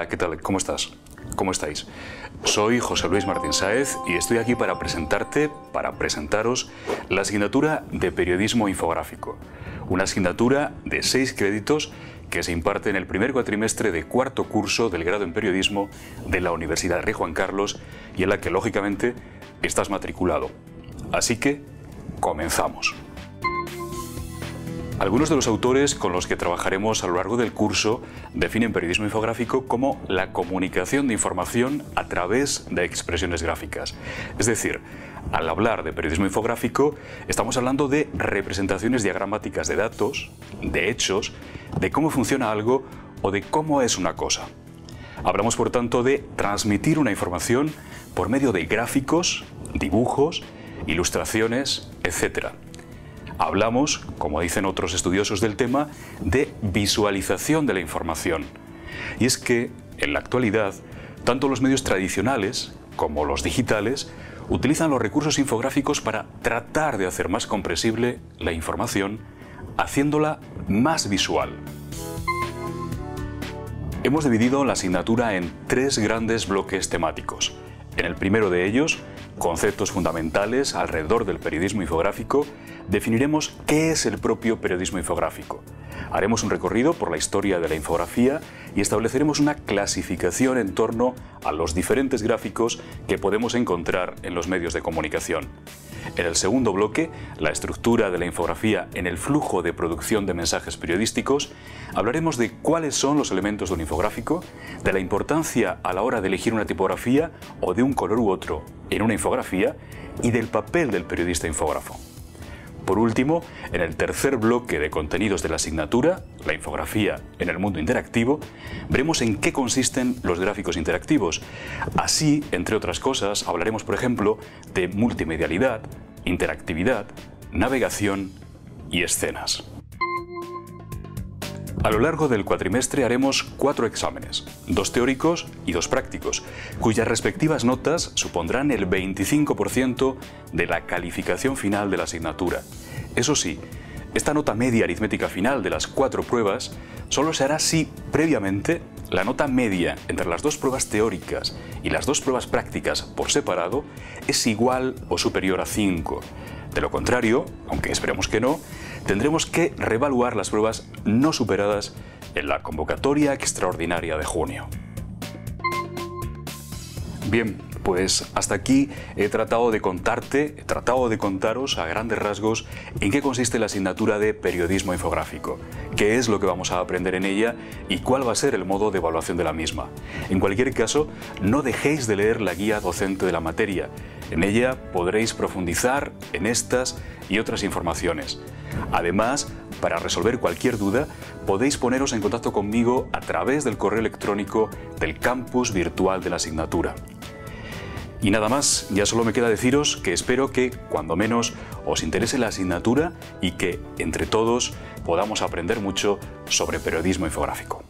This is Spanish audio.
Hola, ¿qué tal? ¿Cómo estás? ¿Cómo estáis? Soy José Luis Martín Sáez y estoy aquí para presentaros la asignatura de Periodismo Infográfico, una asignatura de 6 créditos que se imparte en el primer cuatrimestre de cuarto curso del grado en Periodismo de la Universidad Rey Juan Carlos y en la que, lógicamente, estás matriculado. Así que, comenzamos. Algunos de los autores con los que trabajaremos a lo largo del curso definen periodismo infográfico como la comunicación de información a través de expresiones gráficas. Es decir, al hablar de periodismo infográfico, estamos hablando de representaciones diagramáticas de datos, de hechos, de cómo funciona algo o de cómo es una cosa. Hablamos, por tanto, de transmitir una información por medio de gráficos, dibujos, ilustraciones, etc. Hablamos, como dicen otros estudiosos del tema, de visualización de la información. Y es que, en la actualidad, tanto los medios tradicionales como los digitales utilizan los recursos infográficos para tratar de hacer más comprensible la información, haciéndola más visual. Hemos dividido la asignatura en 3 grandes bloques temáticos. En el primero de ellos, conceptos fundamentales alrededor del periodismo infográfico, definiremos qué es el propio periodismo infográfico. Haremos un recorrido por la historia de la infografía y estableceremos una clasificación en torno a los diferentes gráficos que podemos encontrar en los medios de comunicación. En el segundo bloque, la estructura de la infografía en el flujo de producción de mensajes periodísticos, hablaremos de cuáles son los elementos de un infográfico, de la importancia a la hora de elegir una tipografía o de un color u otro en una infografía y del papel del periodista infógrafo. Por último, en el tercer bloque de contenidos de la asignatura, la infografía en el mundo interactivo, veremos en qué consisten los gráficos interactivos. Así, entre otras cosas, hablaremos, por ejemplo, de multimedialidad, interactividad, navegación y escenas. A lo largo del cuatrimestre haremos 4 exámenes, 2 teóricos y 2 prácticos, cuyas respectivas notas supondrán el 25% de la calificación final de la asignatura. Eso sí, esta nota media aritmética final de las 4 pruebas solo se hará si, previamente, la nota media entre las 2 pruebas teóricas y las 2 pruebas prácticas por separado es igual o superior a 5. De lo contrario, aunque esperemos que no, tendremos que reevaluar las pruebas no superadas en la convocatoria extraordinaria de junio. Bien, pues hasta aquí he tratado de contaros a grandes rasgos en qué consiste la asignatura de periodismo infográfico, qué es lo que vamos a aprender en ella y cuál va a ser el modo de evaluación de la misma. En cualquier caso, no dejéis de leer la guía docente de la materia. En ella podréis profundizar en estas y otras informaciones. Además, para resolver cualquier duda, podéis poneros en contacto conmigo a través del correo electrónico del campus virtual de la asignatura. Y nada más, ya solo me queda deciros que espero que, cuando menos, os interese la asignatura y que, entre todos, podamos aprender mucho sobre periodismo infográfico.